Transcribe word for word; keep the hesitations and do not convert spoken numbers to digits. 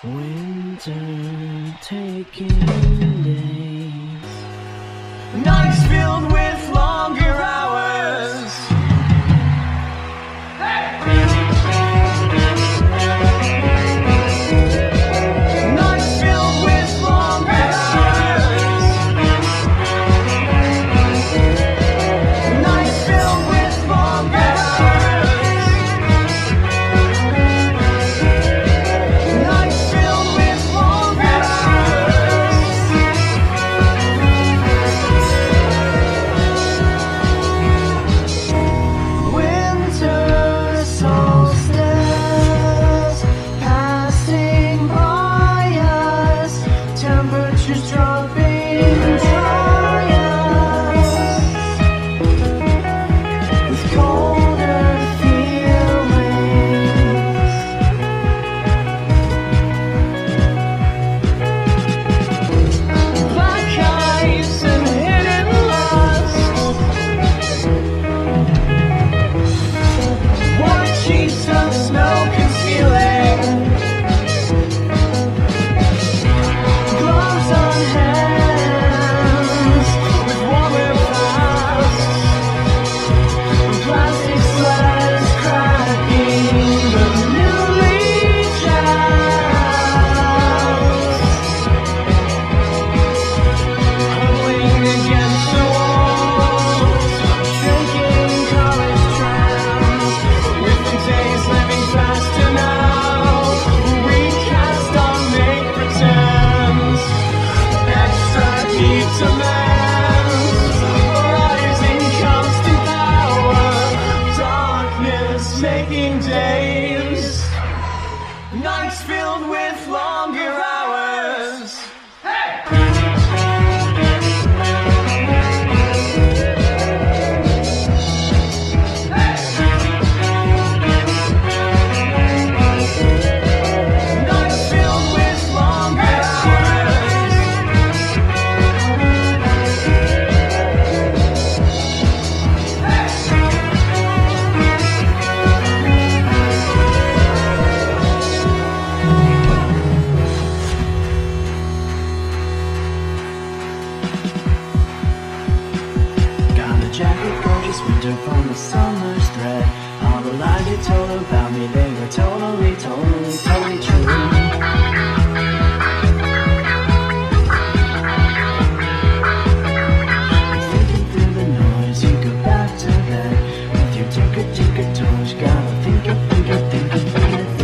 Winter taking days, nights filled with longer hours. Nights filled with longer hours. Nights filled with longer hours. Nights filled with longer hours. Winter solstice passing by us, temperatures dropping dry us with colder feelings. Black ice and hidden lust, white sheets of snow concealing, gloves on hands with warmer flasks, plastic sleds cracking the newly jazzed, huddling against the walls, shrinking college trams, with the days living faster now. We cast on make pretends, extra heat demands, rising constant power, darkness making days, nights filled with longer hours. Nights filled with longer hours. got a jacket, gorgeous winter from the summer's thread. All the lies you told about me, they were totally, totally, totally true. Thinking through the noise, you go back to bed with your tinker, tinker toes. Gotta think it, think it, think it, think it.